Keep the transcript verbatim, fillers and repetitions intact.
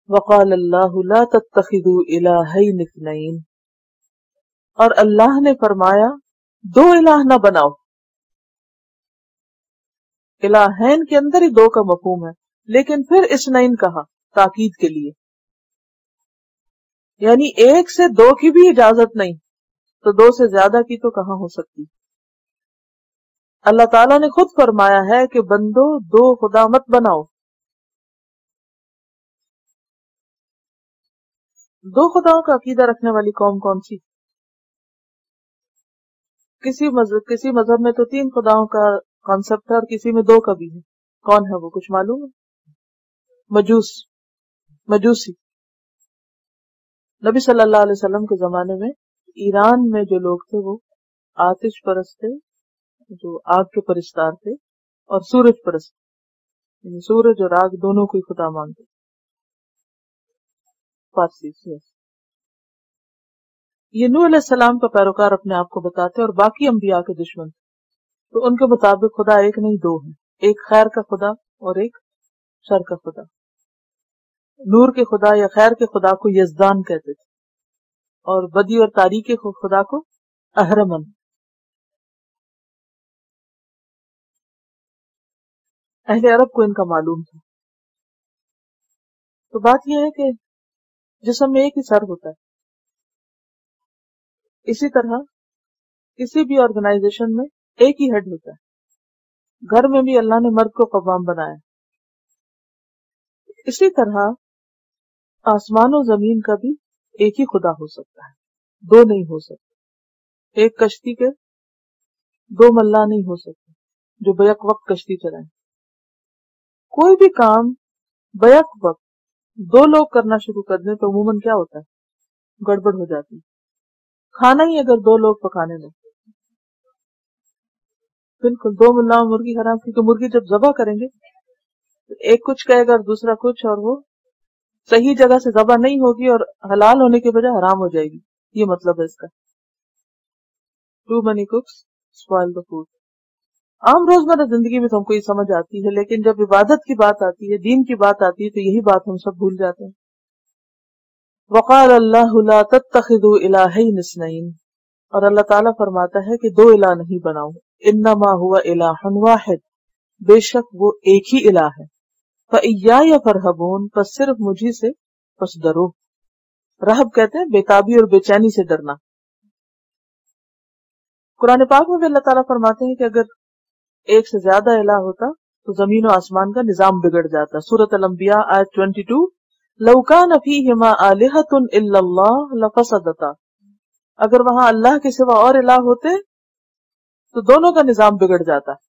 وقال اللہ لا تتخذوا الہین اثنین، اور اللہ نے فرمایا دو الہ نہ بناؤ. الہین کے اندر ہی دو کا مفہوم ہے، لیکن پھر اثنین کہا تاکید کے لیے، یعنی ایک سے دو کی بھی اجازت نہیں تو دو سے زیادہ کی تو کہاں ہو سکتی. اللہ تعالیٰ نے خود فرمایا ہے کہ بندو دو خدا مت بناؤ. دو خداؤں کا عقیدہ رکھنے والی قوم کون سی؟ کسی مذہب کسی مذہب میں تو تین خداؤں کا کانسیپٹ ہے اور کسی میں دو کا بھی ہے. کون ہے وہ؟ کچھ معلوم ہے؟ مجوس مجوسی. نبی صلی اللہ علیہ وسلم کے زمانے میں ایران میں جو لوگ تھے وہ آتش پرست تھے، جو آگ کے پرستار تھے، اور سورج پرست، یعنی سورج اور آگ دونوں کو ہی خدا مانتے. فارسی سے یہ نوح علیہ السلام کا پیروکار اپنے آپ کو بتاتے اور باقی انبیاء کے دشمن تھے. تو ان کے مطابق خدا ایک نہیں دو ہے، ایک خیر کا خدا اور ایک شر کا خدا. نور کے خدا یا خیر کے خدا کو یزدان کہتے تھے اور بدی اور تاریکی کے خدا کو اہرمن. اہل عرب کو ان کا معلوم تھا. تو بات یہ ہے کہ جسم میں ایک ہی سر ہوتا ہے. اسی طرح کسی بھی آرگنائزیشن میں ایک ہی ہیڈ ہوتا ہے. گھر میں بھی اللہ نے مرد کو قوام بنایا. اسی طرح آسمان و زمین کا بھی ایک ہی خدا ہو سکتا ہے، دو نہیں ہو سکتے. ایک کشتی کے دو ملا نہیں ہو سکتے جو بیک وقت کشتی چلائیں. کوئی بھی کام بیک وقت دو لوگ کرنا شروع کر دیں تو عموماً کیا ہوتا ہے؟ گڑبڑ ہو جاتی ہے. کھانا ہی اگر دو لوگ پکانے لیں، بالکل دو ملاؤں مرغی حرام، کیونکہ مرغی جب ذبح کریں گے تو ایک کچھ کہے گا اور دوسرا کچھ، اور وہ صحیح جگہ سے ذبح نہیں ہوگی اور حلال ہونے کے بجائے حرام ہو جائے گی. یہ مطلب ہے اس کا. Too many cooks spoil the food. عام روزمرہ زندگی میں تو ہم کو یہ سمجھ آتی ہے، لیکن جب عبادت کی بات آتی ہے، دین کی بات آتی ہے، تو یہی بات ہم سب بھول جاتے ہیں. وقال اللہ لا تتخذوا الہین اثنین، اور اللہ تعالیٰ فرماتا ہے کہ دو الہ نہیں بناؤ. انما هو الہ واحد، بے شک وہ ایک ہی الہ ہے. فإیایا فرہبون، پس صرف مجھے سے پس ڈرو. رہب کہتے ہیں بےتابی اور بے چینی سے ڈرنا. قرآن پاک میں بھی اللہ تعالیٰ فرماتے ہیں کہ اگر ایک سے زیادہ الہ ہوتا تو زمین و آسمان کا نظام بگڑ جاتا. سورۃ الانبیاء آیت بائیس، لو کان فیہما آلہۃ الا اللہ لفسدتا، اگر وہاں اللہ کے سوا اور الہ ہوتے تو دونوں کا نظام بگڑ جاتا.